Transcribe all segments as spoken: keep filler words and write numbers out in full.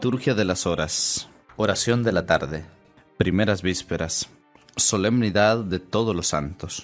Liturgia de las Horas. Oración de la tarde. Primeras vísperas. Solemnidad de todos los santos.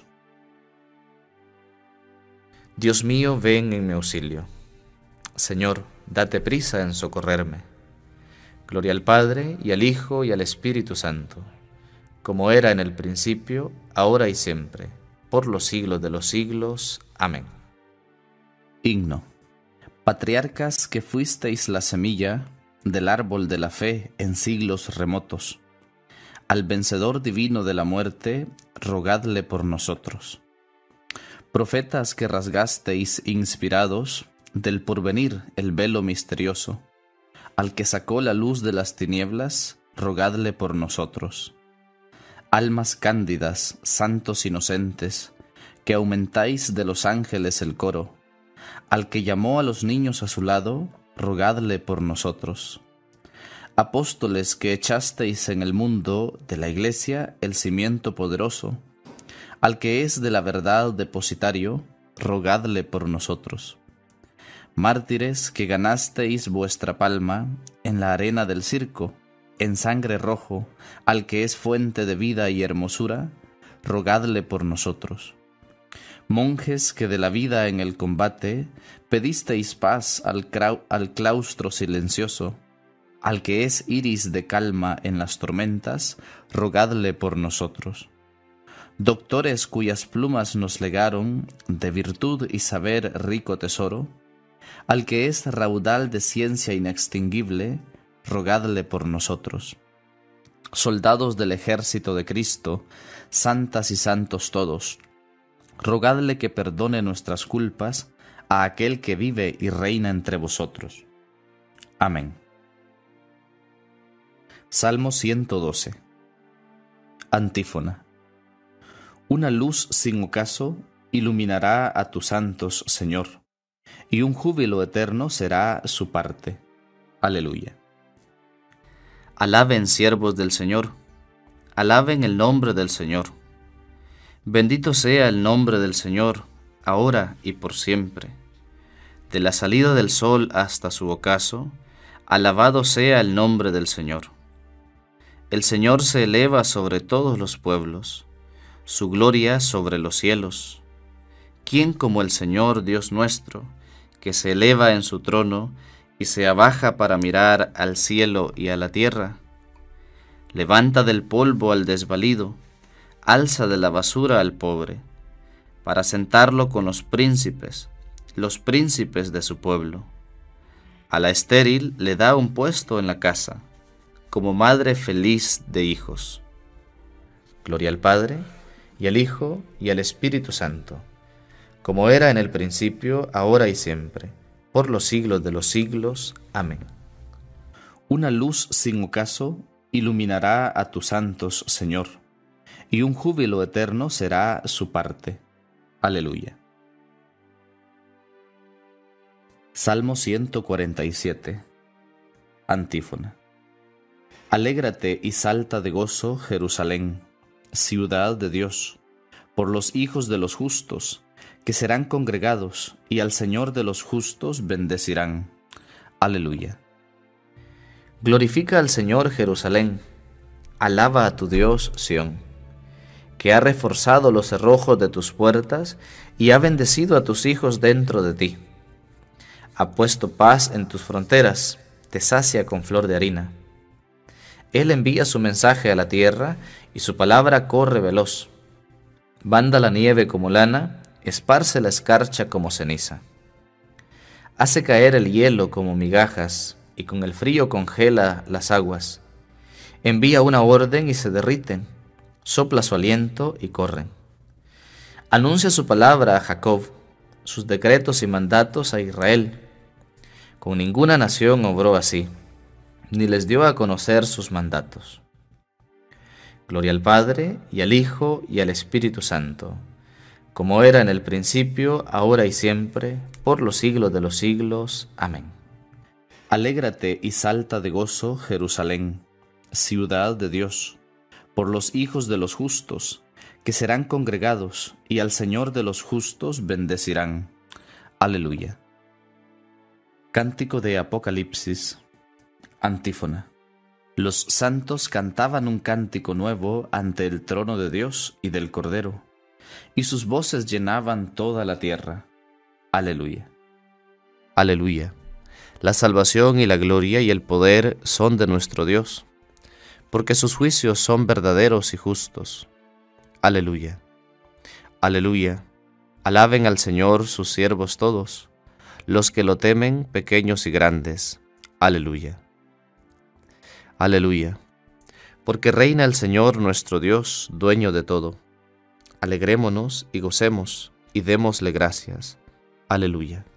Dios mío, ven en mi auxilio. Señor, date prisa en socorrerme. Gloria al Padre, y al Hijo, y al Espíritu Santo, como era en el principio, ahora y siempre, por los siglos de los siglos. Amén. Himno. Patriarcas que fuisteis la semilla del árbol de la fe en siglos remotos, al vencedor divino de la muerte, rogadle por nosotros. Profetas que rasgasteis inspirados del porvenir el velo misterioso, al que sacó la luz de las tinieblas, rogadle por nosotros. Almas cándidas, santos inocentes, que aumentáis de los ángeles el coro, al que llamó a los niños a su lado, rogadle por nosotros. Apóstoles que echasteis en el mundo de la Iglesia el cimiento poderoso, al que es de la verdad depositario, rogadle por nosotros. Mártires que ganasteis vuestra palma en la arena del circo, en sangre rojo, al que es fuente de vida y hermosura, rogadle por nosotros. Monjes que de la vida en el combate pedisteis paz al, crau- al claustro silencioso, al que es iris de calma en las tormentas, rogadle por nosotros. Doctores cuyas plumas nos legaron de virtud y saber rico tesoro, al que es raudal de ciencia inextinguible, rogadle por nosotros. Soldados del ejército de Cristo, santas y santos todos, rogadle que perdone nuestras culpas a aquel que vive y reina entre vosotros. Amén. Salmo ciento doce. Antífona. Una luz sin ocaso iluminará a tus santos, Señor, y un júbilo eterno será su parte. Aleluya. Alaben siervos del Señor, alaben el nombre del Señor. Bendito sea el nombre del Señor, ahora y por siempre. De la salida del sol hasta su ocaso, alabado sea el nombre del Señor. El Señor se eleva sobre todos los pueblos, su gloria sobre los cielos. ¿Quién como el Señor Dios nuestro, que se eleva en su trono y se abaja para mirar al cielo y a la tierra? Levanta del polvo al desvalido, alza de la basura al pobre, para sentarlo con los príncipes, los príncipes de su pueblo. A la estéril le da un puesto en la casa, como madre feliz de hijos. Gloria al Padre, y al Hijo, y al Espíritu Santo, como era en el principio, ahora y siempre, por los siglos de los siglos. Amén. Una luz sin ocaso iluminará a tus santos, Señor, y un júbilo eterno será su parte. Aleluya. Salmo ciento cuarenta y siete. Antífona. Alégrate y salta de gozo, Jerusalén, ciudad de Dios, por los hijos de los justos, que serán congregados, y al Señor de los justos bendecirán. Aleluya. Glorifica al Señor, Jerusalén, alaba a tu Dios, Sión, que ha reforzado los cerrojos de tus puertas y ha bendecido a tus hijos dentro de ti. Ha puesto paz en tus fronteras, te sacia con flor de harina. Él envía su mensaje a la tierra y su palabra corre veloz. Banda la nieve como lana, esparce la escarcha como ceniza. Hace caer el hielo como migajas y con el frío congela las aguas. Envía una orden y se derriten, sopla su aliento y corren. Anuncia su palabra a Jacob, sus decretos y mandatos a Israel. Con ninguna nación obró así, ni les dio a conocer sus mandatos. Gloria al Padre, y al Hijo, y al Espíritu Santo, como era en el principio, ahora y siempre, por los siglos de los siglos. Amén. Alégrate y salta de gozo, Jerusalén, ciudad de Dios, por los hijos de los justos, que serán congregados, y al Señor de los justos bendecirán. Aleluya. Cántico de Apocalipsis. Antífona. Los santos cantaban un cántico nuevo ante el trono de Dios y del Cordero, y sus voces llenaban toda la tierra. Aleluya. Aleluya. La salvación y la gloria y el poder son de nuestro Dios, porque sus juicios son verdaderos y justos. Aleluya. Aleluya. Alaben al Señor sus siervos todos, los que lo temen, pequeños y grandes. Aleluya. Aleluya. Porque reina el Señor nuestro Dios, dueño de todo. Alegrémonos y gocemos y démosle gracias. Aleluya.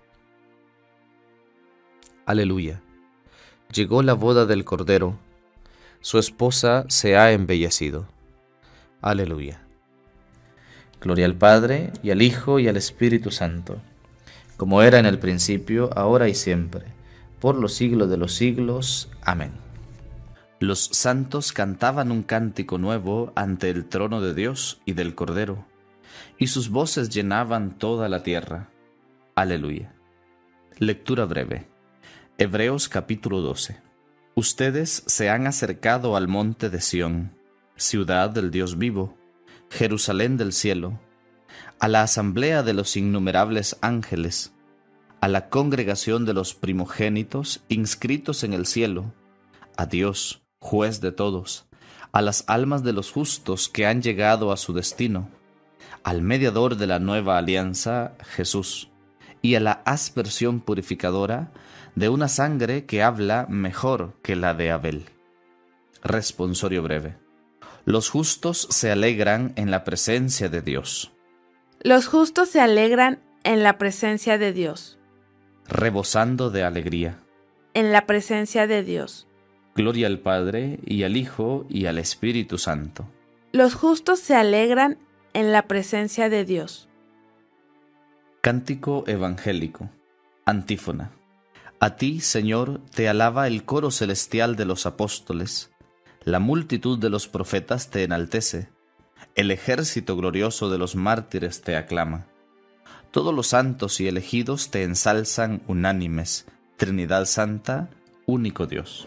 Aleluya. Llegó la boda del Cordero, su esposa se ha embellecido. Aleluya. Gloria al Padre, y al Hijo, y al Espíritu Santo, como era en el principio, ahora y siempre, por los siglos de los siglos. Amén. Los santos cantaban un cántico nuevo ante el trono de Dios y del Cordero, y sus voces llenaban toda la tierra. Aleluya. Lectura breve. Hebreos capítulo doce. Ustedes se han acercado al monte de Sión, ciudad del Dios vivo, Jerusalén del cielo, a la asamblea de los innumerables ángeles, a la congregación de los primogénitos inscritos en el cielo, a Dios, juez de todos, a las almas de los justos que han llegado a su destino, al mediador de la nueva alianza, Jesús, y a la aspersión purificadora de una sangre que habla mejor que la de Abel. Responsorio breve. Los justos se alegran en la presencia de Dios. Los justos se alegran en la presencia de Dios. Rebosando de alegría. En la presencia de Dios. Gloria al Padre, y al Hijo, y al Espíritu Santo. Los justos se alegran en la presencia de Dios. Cántico evangélico. Antífona. A ti, Señor, te alaba el coro celestial de los apóstoles. La multitud de los profetas te enaltece. El ejército glorioso de los mártires te aclama. Todos los santos y elegidos te ensalzan unánimes. Trinidad Santa, único Dios.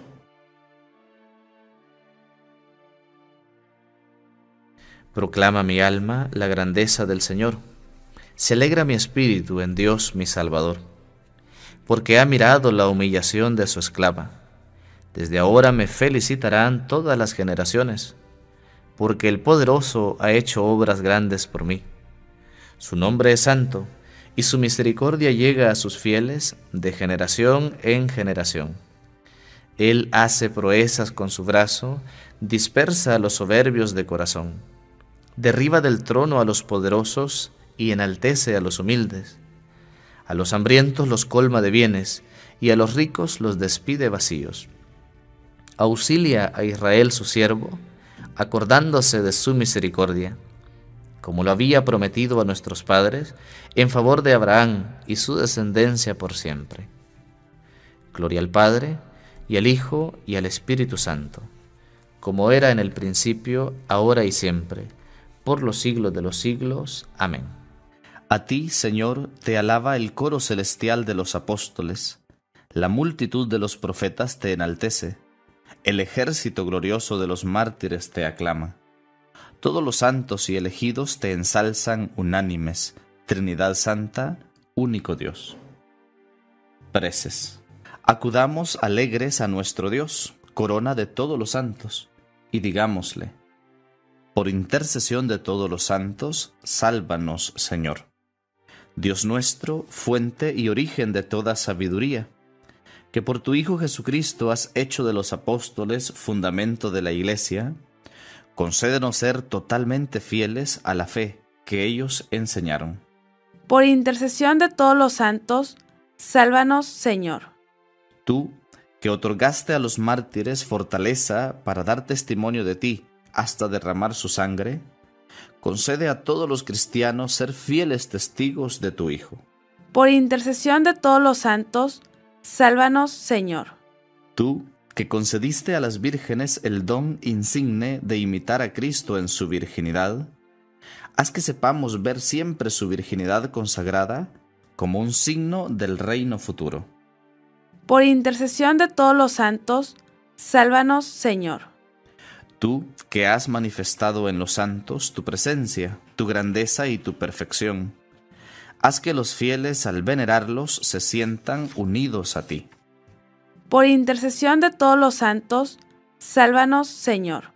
Proclama mi alma la grandeza del Señor. Se alegra mi espíritu en Dios mi Salvador, porque ha mirado la humillación de su esclava. Desde ahora me felicitarán todas las generaciones, porque el Poderoso ha hecho obras grandes por mí. Su nombre es santo, y su misericordia llega a sus fieles de generación en generación. Él hace proezas con su brazo, dispersa a los soberbios de corazón. Derriba del trono a los poderosos y enaltece a los humildes. A los hambrientos los colma de bienes, y a los ricos los despide vacíos. Auxilia a Israel su siervo, acordándose de su misericordia, como lo había prometido a nuestros padres, en favor de Abraham y su descendencia por siempre. Gloria al Padre, y al Hijo, y al Espíritu Santo, como era en el principio, ahora y siempre, por los siglos de los siglos. Amén. A ti, Señor, te alaba el coro celestial de los apóstoles. La multitud de los profetas te enaltece. El ejército glorioso de los mártires te aclama. Todos los santos y elegidos te ensalzan unánimes. Trinidad Santa, único Dios. Preces. Acudamos alegres a nuestro Dios, corona de todos los santos, y digámosle: por intercesión de todos los santos, sálvanos, Señor. Dios nuestro, fuente y origen de toda sabiduría, que por tu Hijo Jesucristo has hecho de los apóstoles fundamento de la Iglesia, concédenos ser totalmente fieles a la fe que ellos enseñaron. Por intercesión de todos los santos, sálvanos, Señor. Tú, que otorgaste a los mártires fortaleza para dar testimonio de ti hasta derramar su sangre, concede a todos los cristianos ser fieles testigos de tu Hijo. Por intercesión de todos los santos, sálvanos, Señor. Tú, que concediste a las vírgenes el don insigne de imitar a Cristo en su virginidad, haz que sepamos ver siempre su virginidad consagrada como un signo del reino futuro. Por intercesión de todos los santos, sálvanos, Señor. Tú que has manifestado en los santos tu presencia, tu grandeza y tu perfección, haz que los fieles al venerarlos se sientan unidos a ti. Por intercesión de todos los santos, sálvanos, Señor.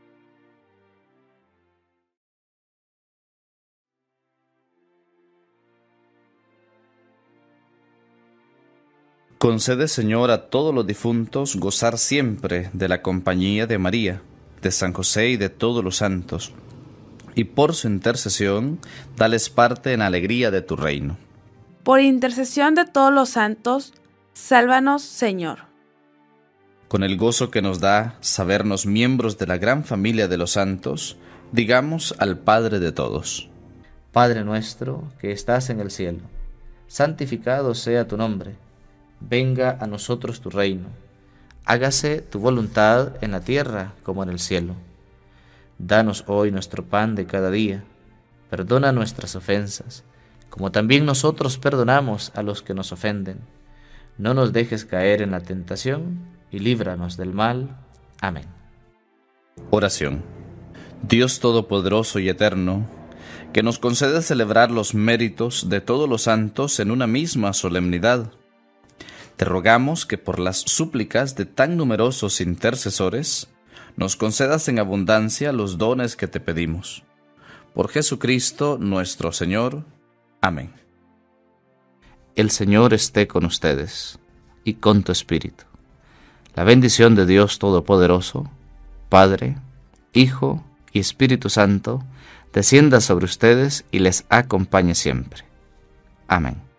Concede, Señor, a todos los difuntos gozar siempre de la compañía de María, de San José y de todos los santos, y por su intercesión, dales parte en alegría de tu reino. Por intercesión de todos los santos, sálvanos, Señor. Con el gozo que nos da sabernos miembros de la gran familia de los santos, digamos al Padre de todos: Padre nuestro que estás en el cielo, santificado sea tu nombre. Venga a nosotros tu reino. Hágase tu voluntad en la tierra como en el cielo. Danos hoy nuestro pan de cada día. Perdona nuestras ofensas, como también nosotros perdonamos a los que nos ofenden. No nos dejes caer en la tentación y líbranos del mal. Amén. Oración. Dios Todopoderoso y Eterno, que nos concede celebrar los méritos de todos los santos en una misma solemnidad, te rogamos que por las súplicas de tan numerosos intercesores nos concedas en abundancia los dones que te pedimos. Por Jesucristo nuestro Señor. Amén. El Señor esté con ustedes y con tu espíritu. La bendición de Dios Todopoderoso, Padre, Hijo y Espíritu Santo, descienda sobre ustedes y les acompañe siempre. Amén.